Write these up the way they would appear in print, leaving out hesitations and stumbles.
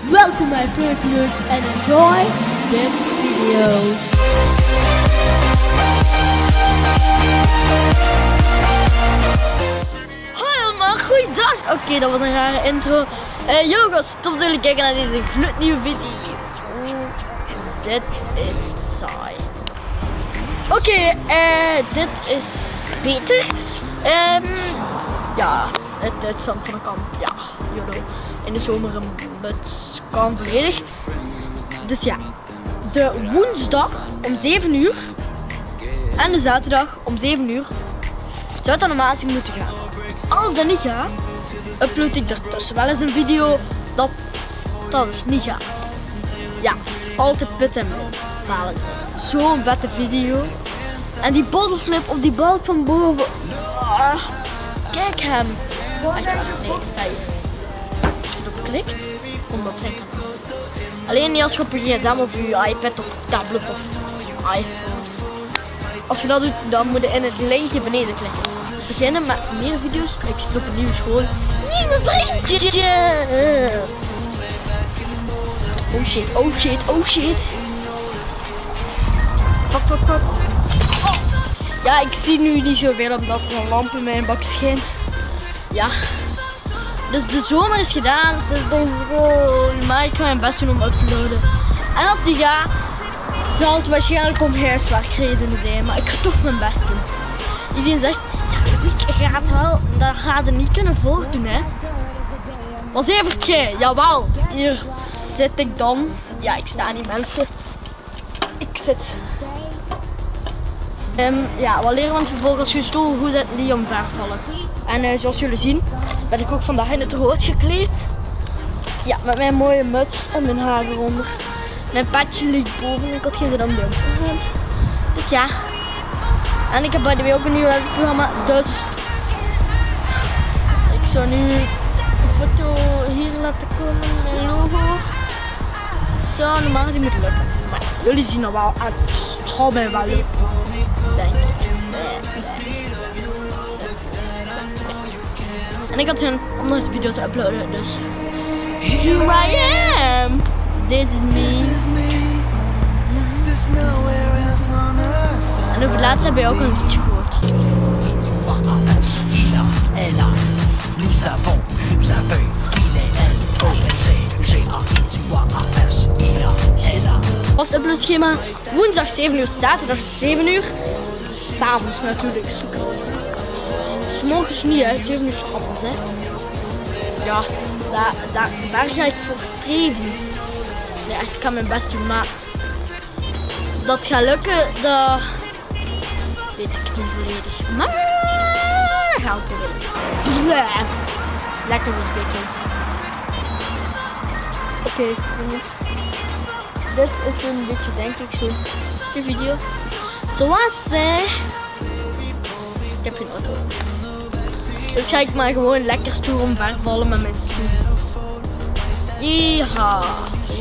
Welcome my favorite nerd and enjoy this video. Hoi allemaal, goeiedag. Oké, dat was een rare intro. Jongens, top dat jullie kijken naar deze gloednieuwe video. Dit is saai. Oké, dit is beter. Ja, het uitstand van de kamp. Ja, YOLO. In de zomer een muts kan volledig. Dus ja, de woensdag om 7 uur en de zaterdag om 7 uur zou het animatie moeten gaan. Als dat niet gaat, upload ik ertussen wel eens een video dat dus niet gaat. Ja, altijd pit en mut. Zo'n vette video. En die bottleflip op die balk van boven. Kijk hem. Nee, sta hier. Als je erop klikt, komt dat op zijn kanaal. Alleen niet als je op je gsm of je iPad of tablet of iPhone. Als je dat doet, dan moet je in het linkje beneden klikken. We beginnen met meer video's. Ik zit op een nieuwe school. Nieuwe vriendje! Oh shit, oh shit, oh shit. Pak. Oh. Ja, ik zie nu niet zoveel omdat er een lamp in mijn bak schijnt. Ja. Dus de zomer is gedaan. Dus dan maar ik ga mijn best doen om up te uploaden. En als die gaat, zal het waarschijnlijk om huiswerkredenen zijn. Maar ik ga toch mijn best doen. Iedereen zegt, ja, ik ga het wel, dat gaat er niet kunnen voordoen, hè. Wat zevert jij? Jawel. Hier zit ik dan. Ja, ik sta niet, mensen. Ik zit. Ja, wat leren we ons vervolgens als je stoel goed zet die omvervallen. En zoals jullie zien ben ik ook vandaag in het rood gekleed. Ja, met mijn mooie muts en mijn haar eronder. Mijn patje ligt boven en ik had geen zin om doen. Dus ja. En ik heb bij de way ook een nieuw programma, dus ik zou nu een foto hier laten komen, mijn logo. Zo, normaal die moet lukken. Maar jullie zien het wel en het zal mij wel lukken. Denk ik. En ik had zin om deze video te uploaden, dus here I am! This is me. En over het laatst heb je ook een liedje gehoord. Was het uploadschema woensdag 7 uur, zaterdag 7 uur. 's avonds natuurlijk. 's morgens niet, hè. 7 uur 's avonds, hè. Ja, daar ga ik voor streven. Ja, ik kan mijn best doen, maar dat gaat lukken, dat weet ik niet volledig. Maar gaat het wel. Lekker een beetje. Oké, dit is een beetje, denk ik, zo de video's. Zoals ik heb geen auto. Dus ga ik maar gewoon lekker stoer omvervallen met mijn stoel. Yeeha.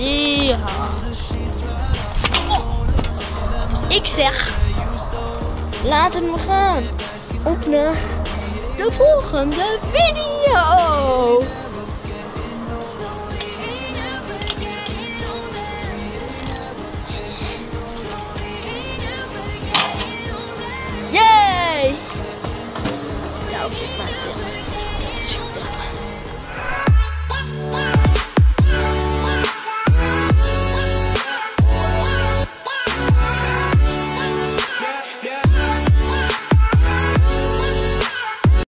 Dus ik zeg, laten we gaan op naar de volgende video.